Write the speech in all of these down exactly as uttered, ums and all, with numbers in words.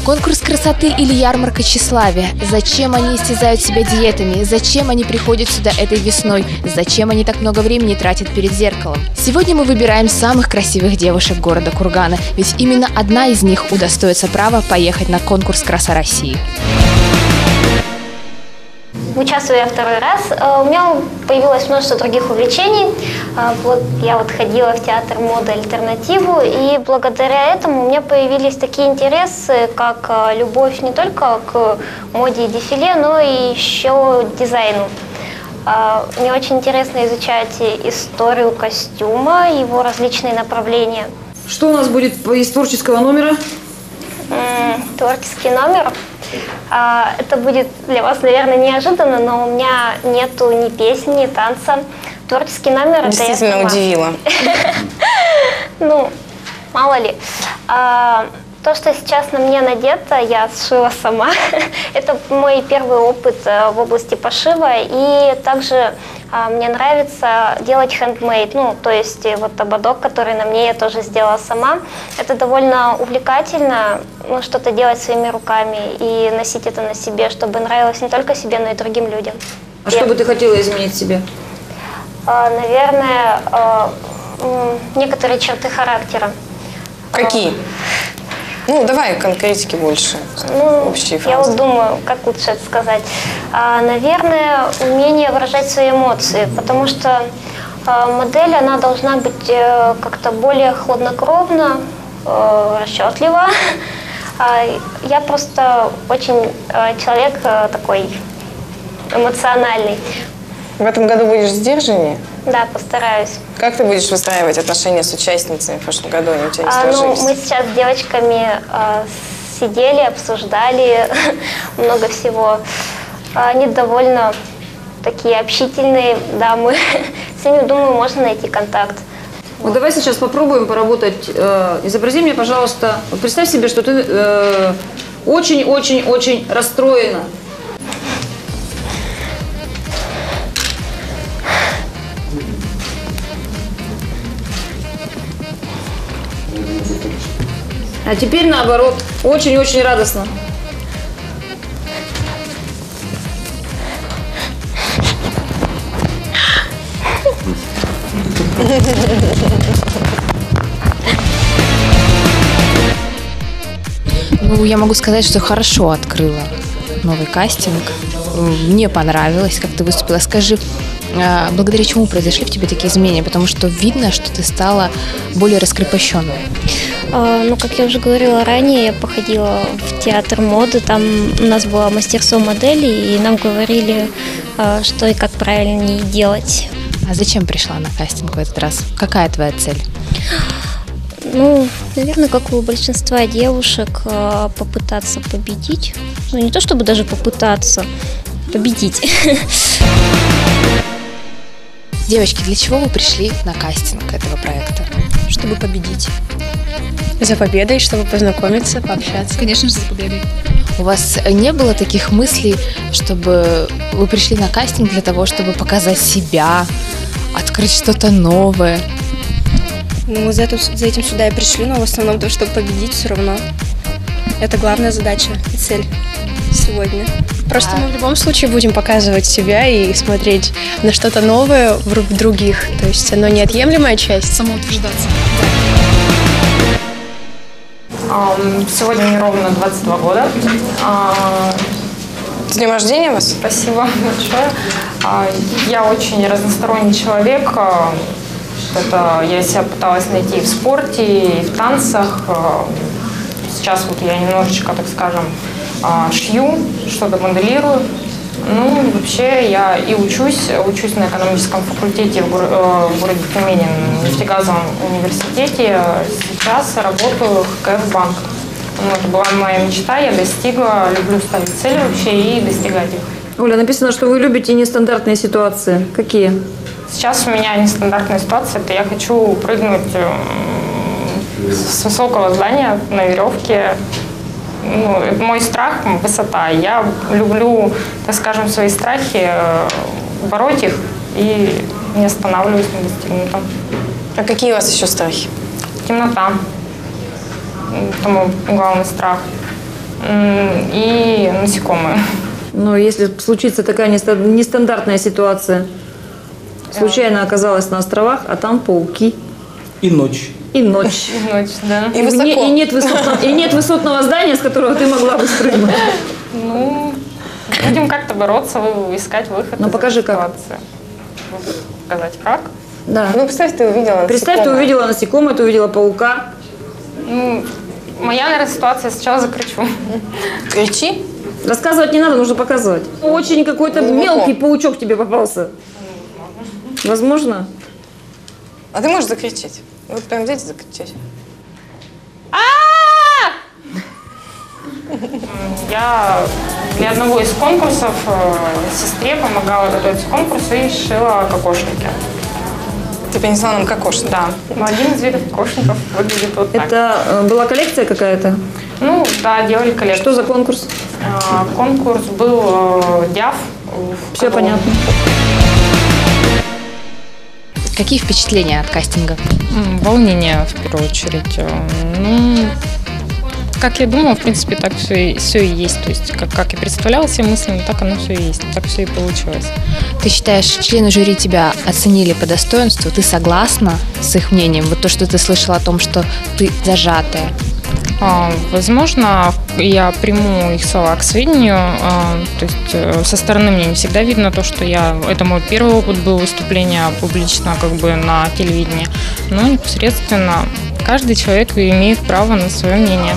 Конкурс красоты или ярмарка тщеславия? Зачем они истязают себя диетами? Зачем они приходят сюда этой весной? Зачем они так много времени тратят перед зеркалом? Сегодня мы выбираем самых красивых девушек города Кургана, ведь именно одна из них удостоится права поехать на конкурс «Краса России». Участвую я второй раз. У меня появилось множество других увлечений. Я вот ходила в театр моды «Альтернативу», и благодаря этому у меня появились такие интересы, как любовь не только к моде и дефиле, но и еще к дизайну. Мне очень интересно изучать историю костюма, его различные направления. Что у нас будет из творческого номера? Творческий номер. Это будет для вас, наверное, неожиданно, но у меня нету ни песни, ни танца. Творческий номер. Действительно удивило. Ну, мало ли. То, что сейчас на мне надето, я сшила сама. Это мой первый опыт в области пошива. И также мне нравится делать хендмейд. Ну, то есть вот ободок, который на мне, я тоже сделала сама. Это довольно увлекательно, ну, что-то делать своими руками и носить это на себе, чтобы нравилось не только себе, но и другим людям. А что бы ты хотела изменить в себе? Наверное, некоторые черты характера. Какие? Ну, давай конкретики больше. Ну, общие фразы. Я вот думаю, как лучше это сказать. А, наверное, умение выражать свои эмоции, потому что а, модель, она должна быть а, как-то более хладнокровна, а, расчетлива. А, я просто очень а, человек а, такой эмоциональный. В этом году будешь сдержаннее? Да, постараюсь. Как ты будешь выстраивать отношения с участницами? В прошлом году они у тебя не а, сложились. Ну, мы сейчас с девочками а, сидели, обсуждали много всего. Они довольно такие общительные дамы. С ними, думаю, можно найти контакт. Вот давай сейчас попробуем поработать. Изобрази мне, пожалуйста, вот представь себе, что ты очень-очень-очень расстроена. А теперь наоборот, очень-очень радостно. Ну, я могу сказать, что хорошо открыла новый кастинг. Мне понравилось, как ты выступила. Скажи, благодаря чему произошли в тебе такие изменения? Потому что видно, что ты стала более раскрепощенной. Ну, как я уже говорила ранее, я походила в театр моды. Там у нас было мастерство модели, и нам говорили, что и как правильнее делать. А зачем пришла на кастинг в этот раз? Какая твоя цель? Ну, наверное, как у большинства девушек, попытаться победить. Ну, не то чтобы даже попытаться, победить. Девочки, для чего вы пришли на кастинг этого проекта? Чтобы победить. За победой, чтобы познакомиться, пообщаться. Конечно же, за победой. У вас не было таких мыслей, чтобы вы пришли на кастинг для того, чтобы показать себя, открыть что-то новое? Ну, мы за этим, за этим сюда и пришли, но в основном то, чтобы победить все равно. Это главная задача и цель сегодня. Просто а... мы в любом случае будем показывать себя и смотреть на что-то новое в других. То есть оно неотъемлемая часть. Самоутверждаться. Сегодня мне ровно двадцать два года. С днем рождения вас? Спасибо большое. Я очень разносторонний человек. Это я себя пыталась найти и в спорте, и в танцах. Сейчас вот я немножечко, так скажем, шью, что-то моделирую. Ну, вообще я и учусь, учусь на экономическом факультете в, горо в городе Тюмени, в нефтегазовом университете. Сейчас работаю в КФ Банк. Ну, это была моя мечта, я достигла, люблю ставить цели вообще и достигать их. Оля, написано, что вы любите нестандартные ситуации. Какие? Сейчас у меня нестандартная ситуация, это я хочу прыгнуть с высокого здания на веревке. Ну, это мой страх – высота. Я люблю, так скажем, свои страхи, бороть их и не останавливаюсь на достигнутом. А какие у вас еще страхи? Темнота. Это мой главный страх. и насекомые. Но если случится такая неста- нестандартная ситуация, случайно оказалась на островах, а там пауки И ночь. и ночь. Ночь, да. И И, высоко. не- и нет высотного, и нет высотного здания, с которого ты могла бы спрыгнуть. Ну, будем как-то бороться, вы- искать выход Ну, из покажи, этой как. ситуации. Показать как? Да. Ну, представь, ты увидела Представь, ты насекомое. увидела насекомое, ты увидела паука. Ну, моя, наверное, ситуация, сначала закричу. Кричи. Рассказывать не надо, нужно показывать. Очень какой-то Глубоко. мелкий паучок тебе попался. Возможно? А ты можешь закричать. Вот прям взять и закричать. Я для одного из конкурсов э, сестре помогала готовить конкурс и шила кокошники. Ты принесла нам кокошник. Да, но один из видов кокошников выглядит вот так. Это э, была коллекция какая-то? Ну, да, делали коллекцию. Что за конкурс? А, конкурс был э, ДЯФ. в Все Каталонии. понятно. Какие впечатления от кастинга? М, Волнение, в первую очередь. Э, Ну, как я думала, в принципе, так все и, все и есть. То есть, как, как я представляла себе мысленно, так оно все и есть. Так все и получилось. Ты считаешь, члены жюри тебя оценили по достоинству? Ты согласна с их мнением? Вот то, что ты слышала о том, что ты зажатая. А, возможно, я приму их слова к сведению. а, То есть э, со стороны мне не всегда видно то, что я... Это мой первый опыт был выступления публично как бы на телевидении. Но непосредственно каждый человек имеет право на свое мнение.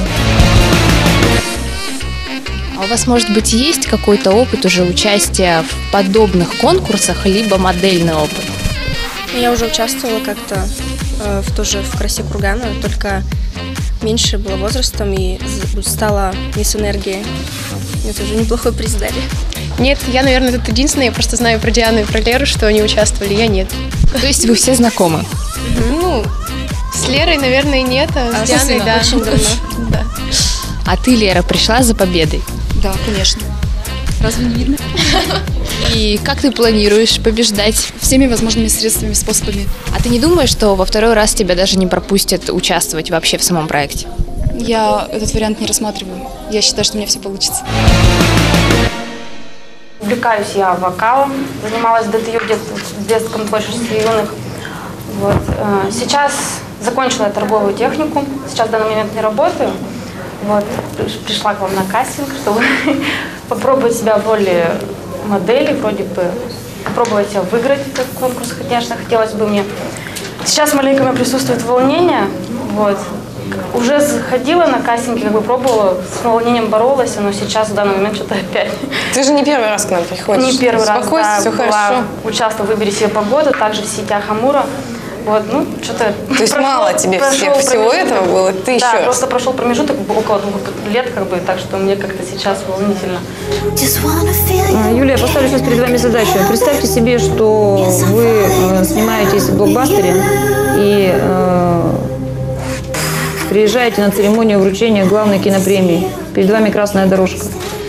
А у вас, может быть, есть какой-то опыт уже участия в подобных конкурсах, либо модельный опыт? Я уже участвовала как-то э, в тоже в «Красе кургана», только меньше было возрастом и з- стала мисс энергии. Мне тоже неплохой приз дали. Нет, я, наверное, тут единственная. Я просто знаю про Диану и про Леру, что они участвовали, я нет. То есть вы все знакомы? Ну, с Лерой, наверное, нет, а А с с Дианой, Иной да. очень давно. Да. А ты, Лера, пришла за победой? Да, конечно. Разве не видно? И как ты планируешь побеждать? Всеми возможными средствами, способами. А ты не думаешь, что во второй раз тебя даже не пропустят участвовать вообще в самом проекте? Я этот вариант не рассматриваю. Я считаю, что у меня все получится. Увлекаюсь я вокалом, занималась в ДТЮ где-то в детском творчестве юных. Вот. э, Сейчас закончила торговую технику, сейчас в данный момент не работаю. Вот. приш- Пришла к вам на кастинг, чтобы попробовать себя в роли модели, вроде бы попробовать себя выиграть этот конкурс, конечно, хотелось бы мне. Сейчас маленько у меня присутствует волнение, вот. Уже заходила на кастинги, как бы пробовала, с волнением боролась, но сейчас в данный момент что-то опять. Ты же не первый раз к нам приходишь. Не первый раз, Успокойся, да, все была, хорошо. участвовала в «Выбери себе погоду», также в сетях Амура. Вот, ну, что-то... То есть мало тебе всех- всего этого было? Ты да, еще раз. просто прошел промежуток около двух лет, как бы, так что мне как-то сейчас волнительно. А, Юлия, я поставлю сейчас перед вами задачу. Представьте себе, что вы э, снимаетесь в блокбастере и э, приезжаете на церемонию вручения главной кинопремии. Перед вами красная дорожка.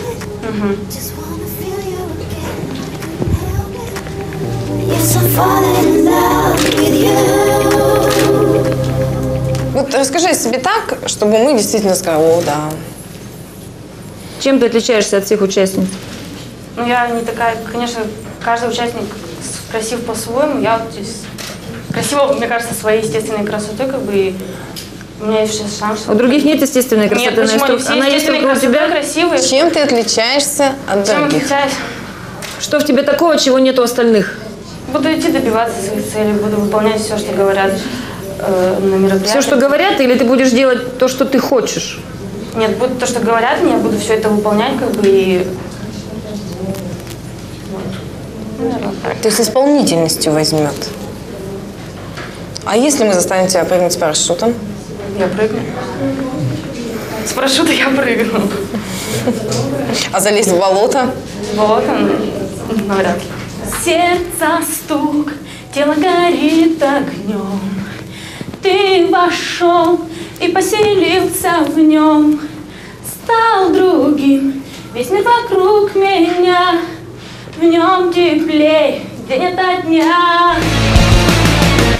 Вот расскажи о себе так, чтобы мы действительно сказали, о, да. Чем ты отличаешься от всех участниц? Ну, я не такая, конечно, каждый участник с- красив по-своему. Я вот здесь красива, мне кажется, своей естественной красотой, как бы, и у меня есть сейчас шанс. У других нет естественной красоты. Нет, она почему есть они только- все она есть естественной только у красотой тебя. красивые? Чем ты отличаешься от Чем других? отличаюсь? Что в тебе такого, чего нет у остальных? Буду идти добиваться своих целей, буду выполнять все, что говорят э, на мероприятиях. Все, что говорят, или ты будешь делать то, что ты хочешь? Нет, будет то, что говорят мне, я буду все это выполнять, как бы, и... То есть исполнительностью возьмет. А если мы заставим тебя прыгнуть с парашютом? Я прыгну. С парашюта я прыгну. А залезть в болото? В болото, ну, навряд ли. Сердце стук, тело горит огнем. Ты вошел и поселился в нем. Стал другим, весь мир вокруг меня. В нем теплей день ото дня.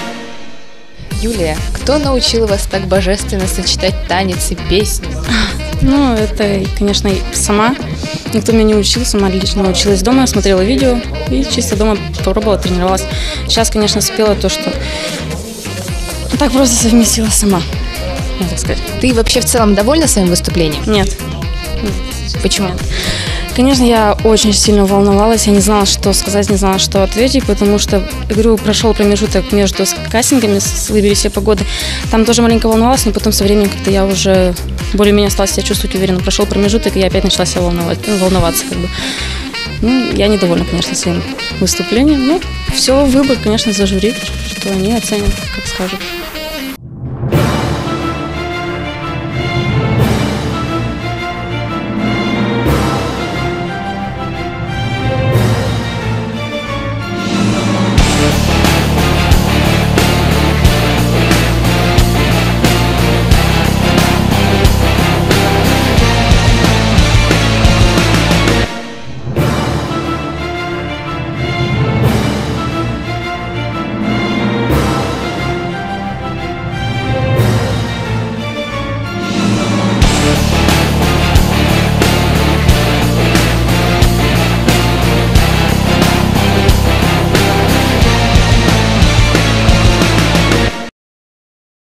Юлия, кто научил вас так божественно сочетать танец и песню? Ну, это, конечно, сама. Никто меня не учил, сама лично училась дома, смотрела видео и чисто дома попробовала, тренировалась. Сейчас, конечно, спела то, что так просто совместила сама, можно так сказать. Ты вообще в целом довольна своим выступлением? Нет. Почему? Нет. Конечно, я очень сильно волновалась, я не знала, что сказать, не знала, что ответить, потому что, говорю, прошел промежуток между кастингами с «Выбери себе погоды». Там тоже маленько волновалась, но потом со временем как-то я уже более-менее стала себя чувствовать уверенно. Прошел промежуток, и я опять начала себя волновать, ну, волноваться как бы. Ну, я недовольна, конечно, своим выступлением, но все, выбор, конечно, за жюри, что они оценят, как скажут.